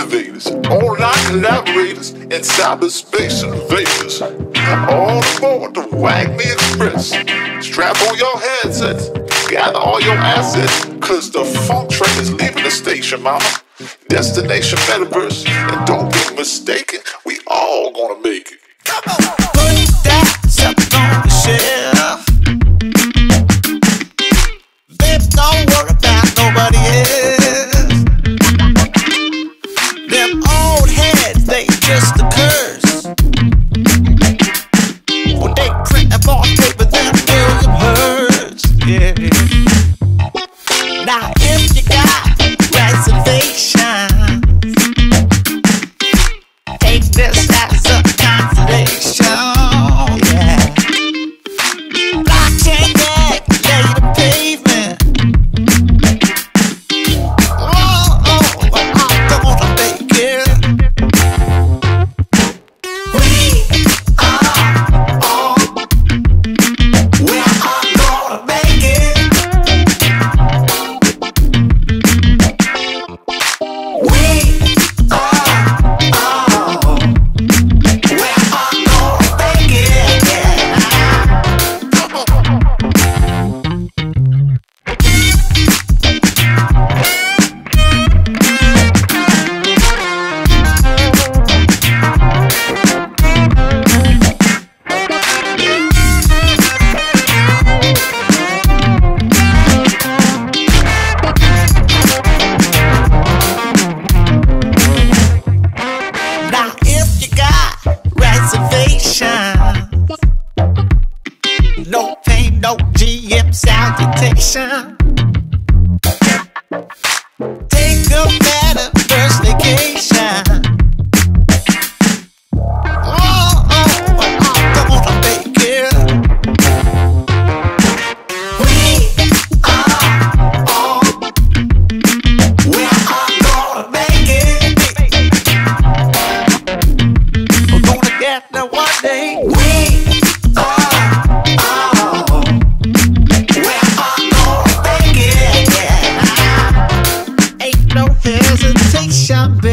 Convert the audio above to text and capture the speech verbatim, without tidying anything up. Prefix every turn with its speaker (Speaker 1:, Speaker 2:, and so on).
Speaker 1: innovators, online collaborators, and cyberspace invaders. All aboard the Wagme Express. Strap on your headsets, gather all your assets, cause the funk train is leaving the station, mama. Destination Metaverse, and don't be mistaken, we all gonna make it.
Speaker 2: Come on, put that stuff on the shelf. Babe, don't worry about nobody else. Them old heads, they just a curse. When they print them on paper, then million hurts. Yeah. Now if you got reservations, take this as a consolation. Yeah. Blockchain deck, lay the pavement. Oh, oh, I'm gonna make it. We are on. We are gonna make it. We are on. We are gonna make it. Now if you got reservations, no pain, no G M salutation. Take a better first vacation. Oh, oh, I'm gonna make it. We are on. We are gonna make it. We're gonna get there one day. We are on. We are gonna make it. Ain't no hesitation, baby.